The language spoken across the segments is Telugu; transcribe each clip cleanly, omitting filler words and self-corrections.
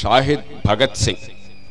షాహిద్ భగత్ సింగ్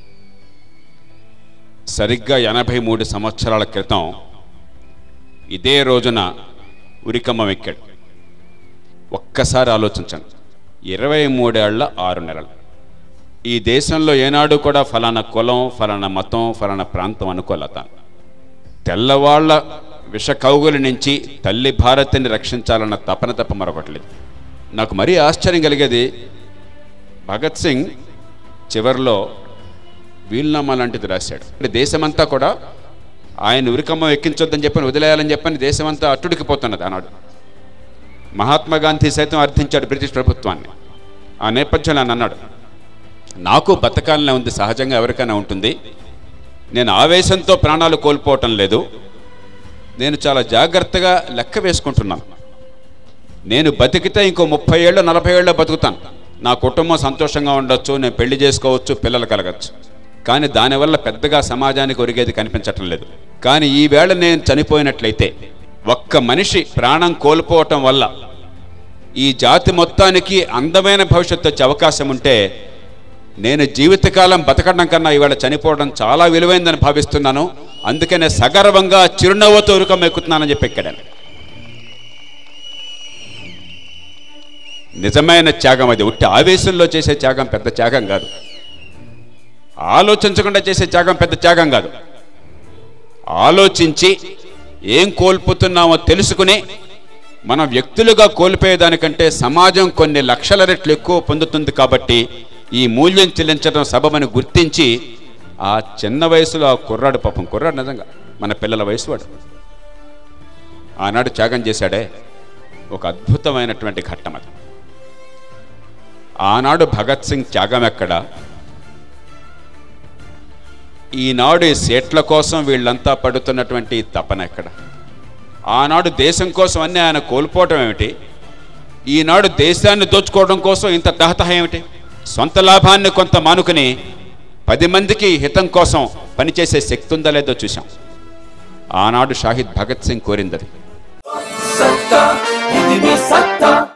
సరిగ్గా 83 సంవత్సరాల క్రితం ఇదే రోజున ఉరికమ్మం ఎక్కాడు. ఒక్కసారి ఆలోచించండి, 23 ఏళ్ల 6 నెలలు. ఈ దేశంలో ఏనాడు కూడా ఫలానా కులం, ఫలానా మతం, ఫలానా ప్రాంతం అనుకోలేత. తెల్లవాళ్ల విష కౌగుల నుంచి తల్లి భారతిని రక్షించాలన్న తపన తప్ప మరొకట్లేదు. నాకు మరీ ఆశ్చర్యం కలిగేది, భగత్ సింగ్ చివరిలో వీలునామా లాంటిది రాశాడు. అంటే దేశమంతా కూడా ఆయన ఉరికమ్మం ఎక్కించొద్దని చెప్పని, వదిలేయాలని చెప్పని దేశమంతా అట్టుడికిపోతున్నది ఆనాడు. మహాత్మా గాంధీ సైతం అర్థించాడు బ్రిటిష్ ప్రభుత్వాన్ని. ఆ నేపథ్యంలో ఆయన అన్నాడు, నాకు బతకాలనే ఉంది, సహజంగా ఎవరికైనా ఉంటుంది, నేను ఆవేశంతో ప్రాణాలు కోల్పోవటం లేదు, నేను చాలా జాగ్రత్తగా లెక్క వేసుకుంటున్నాను. నేను బతికితే ఇంకో 30 ఏళ్ళు 40 ఏళ్ళు బతుకుతాను, నా కుటుంబం సంతోషంగా ఉండొచ్చు, నేను పెళ్లి చేసుకోవచ్చు, పిల్లలు కలగచ్చు. కానీ దానివల్ల పెద్దగా సమాజానికి ఒరిగేది కనిపించటం లేదు. కానీ ఈవేళ నేను చనిపోయినట్లయితే, ఒక్క మనిషి ప్రాణం కోల్పోవటం వల్ల ఈ జాతి మొత్తానికి అందమైన భవిష్యత్తు వచ్చే అవకాశం ఉంటే, నేను జీవితకాలం బతకడం కన్నా ఈవేళ చనిపోవడం చాలా విలువైందని భావిస్తున్నాను. అందుకనే సగర్వంగా చిరునవ్వుతో ఉరికమ్మం ఎక్కుతున్నానని చెప్పి ఎక్కాడు. నిజమైన త్యాగం అది. ఉట్టి ఆవేశంలో చేసే త్యాగం పెద్ద త్యాగం కాదు, ఆలోచించకుండా చేసే త్యాగం పెద్ద త్యాగం కాదు. ఆలోచించి ఏం కోల్పోతున్నామో తెలుసుకుని, మనం వ్యక్తులుగా కోల్పోయేదానికంటే సమాజం కొన్ని లక్షల రెట్లు ఎక్కువ పొందుతుంది కాబట్టి ఈ మూల్యం చెల్లించడం సబబని గుర్తించి, ఆ చిన్న వయసులో ఆ కుర్రాడు, పాపం కుర్రాడు నిజంగా మన పిల్లల వయసు వాడు, ఆనాడు త్యాగం చేశాడే, ఒక అద్భుతమైనటువంటి ఘట్టం అది. ఆనాడు భగత్ సింగ్ త్యాగం ఎక్కడ, ఈనాడు ఈ సీట్ల కోసం వీళ్ళంతా పడుతున్నటువంటి తపన ఎక్కడ? ఆనాడు దేశం కోసం అన్నీ ఆయన కోల్పోవటం ఏమిటి? ఈనాడు దేశాన్ని దోచుకోవడం కోసం ఇంత తహతహ ఏమిటి? సొంత లాభాన్ని కొంత మానుకుని 10 మందికి హితం కోసం పనిచేసే శక్తి ఉందా లేదో చూసాం. ఆనాడు షాహిద్ భగత్ సింగ్ కోరిందది.